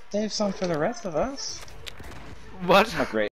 Save some for the rest of us. What? Not great.